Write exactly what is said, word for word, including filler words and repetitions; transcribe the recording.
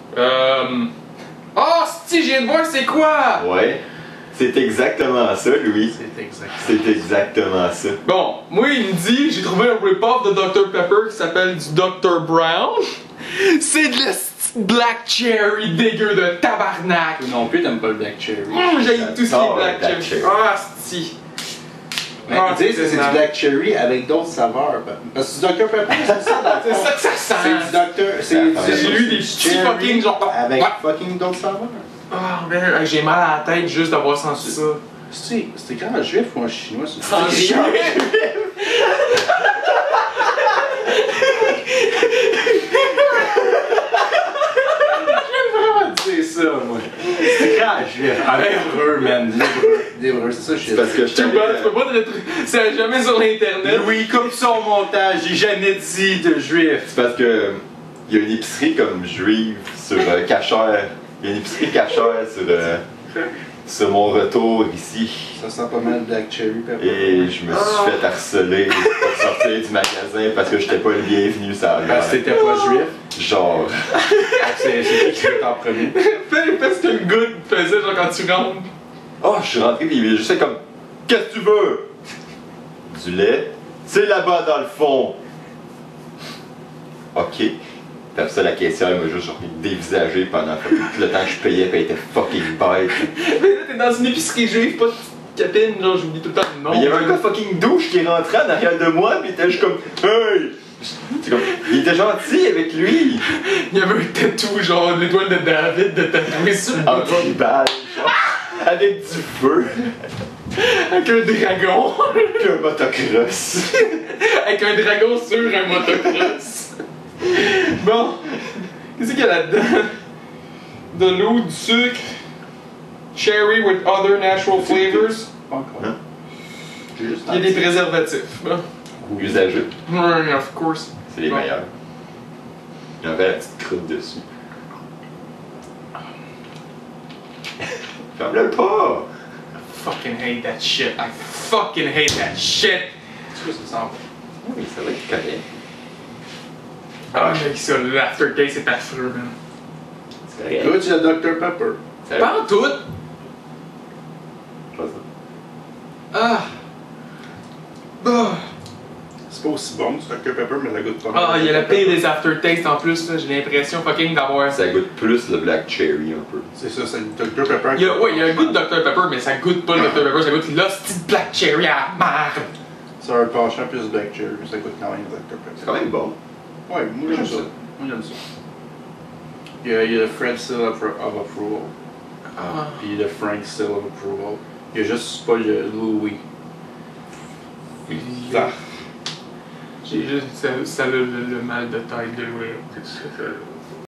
Euh... Oh, si, je viens de voir c'est quoi! Ouais. C'est exactement ça, Louis. C'est exactement C'est exactement ça. Bon, moi, il me dit, j'ai trouvé un rip-off de docteur Pepper qui s'appelle du docteur Brown. C'est de la Black Cherry dégueu de tabarnak! Non plus, t'aimes pas le Black Cherry. Mmh, j'ai tout ce qui est J'adore Black, le Black Cherry. Cherry. Ah, si. Mais Ah, tu sais, c'est c'est du ça. Black Cherry avec d'autres saveurs. Parce que du docteur Pepper, c'est ça dans le C'est fond. ça que ça sent. C'est du docteur. C'est Ah, c'est- j'ai lu des c'est petits cherry fucking genre- avec Ouais. fucking d'autres saveurs. Ah, ben, j'ai mal à la tête juste d'avoir senti ça. C'est c'est quand un juif ou un chinois? C'est En juif. C'est ça, moi. C'est quand un juif? Un hébreu, man. L'hébreu. L'hébreu, c'est ça, je C'est parce que je Tu peux pas, tu peux pas te retrouver. C'est jamais sur l'internet. Louis, coupe son montage, j'ai jamais dit de juif. C'est parce que il y a une épicerie comme juive sur euh, Cachère. Il y a une épicerie Cachère sur, euh, sur mon retour ici. Ça sent pas mal Black Cherry Pepper. Et je me suis fait harceler pour sortir du magasin parce que j'étais pas le bienvenu, ça Parce que t'étais pas juif. Genre, C'est c'est qui qui est en premier. Fais fais ce que le gars te faisait genre quand tu rentres. oh, je suis rentré pis il est juste comme, qu'est-ce que tu veux? Du lait? C'est là-bas dans le fond. Ok. Puis après ça, la caissière m'a juste genre dévisagé pendant tout le temps que je payais, pis elle était fucking bête. Mais là, t'es dans une épicerie juive, pas de petite capine, genre j'oublie tout le temps le nom. Mais il y avait un gars fucking douche qui est rentré en arrière de moi, pis il était juste comme, hey! C'est comme, il était gentil avec lui! Il y avait un tatou, genre l'étoile de David de tatoué sur le En bras. tribal, genre, avec du feu, Avec un dragon. pis un motocross. Avec un dragon sur un motocross. Bon, qu'est-ce qu'il y a là-dedans? De l'eau, du sucre, cherry with other natural flavors. Pas encore. Hein? J'ai juste Il y a des préservatifs. Bon. Usageux, Ouais, of course. c'est les Bon. meilleurs. Il y avait la petite croûte dessus. Ferme-le pas! Fucking hate that shit. I fucking hate that shit. Qu'est-ce que ça sent? Oui, ça va être correct. Ah, mec, ça, l'aftertaste, c'est affreux, man. C'est correct. Toi, tu as docteur Pepper. Ça va. Pas en tout. Je pense ça. Ah. Ah. C'est pas aussi bon du docteur Pepper, mais la goûte pas. Ah, il y a la pire des aftertastes en plus, là. J'ai l'impression fucking d'avoir. Ça goûte plus le Black Cherry un peu. C'est ça, c'est le docteur Pepper. Il y a, ouais, il y a un goût de docteur Pepper, mais ça goûte pas le docteur Pepper, ça goûte l'hostie de Black Cherry à la merde. Ça a un penchant plus Black Cherry, ça goûte quand même le docteur Pepper. C'est quand même bon. Ouais, moi j'aime ça. Moi j'aime ça. Il y a, il y a le Fred Seal of, of Approval. Ah. Puis le Frank Seal of Approval. Il y a juste pas le Louis. Ah. J'ai juste. Ça, ça a le, le, le mal de tête de Louis.